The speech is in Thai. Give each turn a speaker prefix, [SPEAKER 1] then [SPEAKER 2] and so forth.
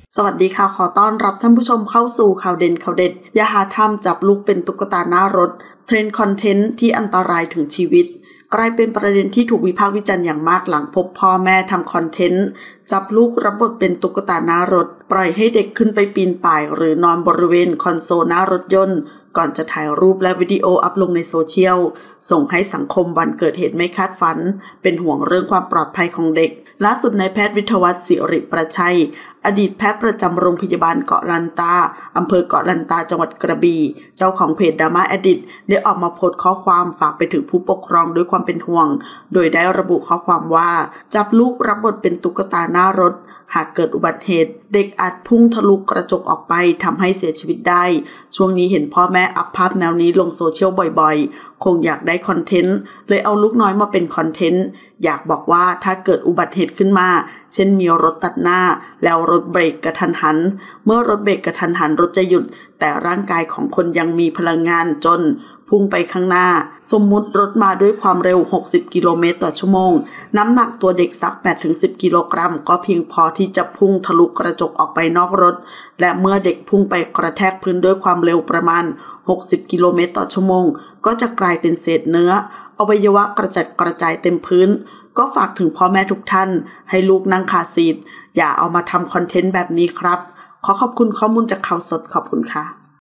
[SPEAKER 1] สวัสดีค่ะขอต้อนรับท่านผู้ชมเข้าสู่ข่าวเด่นข่าวเด็ดอย่าหาทำจับลูกเป็นตุ๊กตาหน้ารถเทรนด์คอนเทนต์ที่อันตรายถึงชีวิตกลายเป็นประเด็นที่ถูกวิพากษ์วิจารณ์อย่างมากหลังพบพ่อแม่ทำคอนเทนต์จับลูกรับบทเป็นตุ๊กตาหน้ารถปล่อยให้เด็กขึ้นไปปีนป่ายหรือนอนบริเวณคอนโซลหน้ารถยนต์ก่อนจะถ่ายรูปและวิดีโออัพลงในโซเชียลส่งให้สังคมวันเกิดเหตุไม่คาดฝันเป็นห่วงเรื่องความปลอดภัยของเด็กล่าสุดนายแพทย์วิทยาวัฒน์ศิริประชัยอดีตแพทย์ประจำโรงพยาบาลเกาะลันตาอำเภอเกาะลันตาจังหวัดกระบี่เจ้าของเพจดราม่าแอดิตได้ออกมาโพสต์ข้อความฝากไปถึงผู้ปกครองด้วยความเป็นห่วงโดยได้ระบุข้อความว่าจับลูกรับบทเป็นตุ๊กตาหน้ารถหากเกิดอุบัติเหตุเด็กอาจพุ่งทะลุกระจกออกไปทำให้เสียชีวิตได้ช่วงนี้เห็นพ่อแม่อัพภาพแนวนี้ลงโซเชียลบ่อยๆคงอยากได้คอนเทนต์เลยเอาลูกน้อยมาเป็นคอนเทนต์อยากบอกว่าถ้าเกิดอุบัติเหตุขึ้นมาเช่นมีรถตัดหน้าแล้วรถเบรกกระทันหันเมื่อรถเบรกกระทันหันรถจะหยุดแต่ร่างกายของคนยังมีพลังงานจนพุ่งไปข้างหน้าสมมุติรถมาด้วยความเร็ว60กิโลเมตรต่อชั่วโมงน้ำหนักตัวเด็กสัก 8-10 กิโลกรัมก็เพียงพอที่จะพุ่งทะลุกระจกออกไปนอกรถและเมื่อเด็กพุ่งไปกระแทกพื้นด้วยความเร็วประมาณ60กิโลเมตรต่อชั่วโมงก็จะกลายเป็นเศษเนื้ออวัยวะกระจัดกระจายเต็มพื้นก็ฝากถึงพ่อแม่ทุกท่านให้ลูกนั่งคาร์ซีทอย่าเอามาทำคอนเทนต์แบบนี้ครับขอขอบคุณข้อมูลจากข่าวสดขอบคุณค่ะ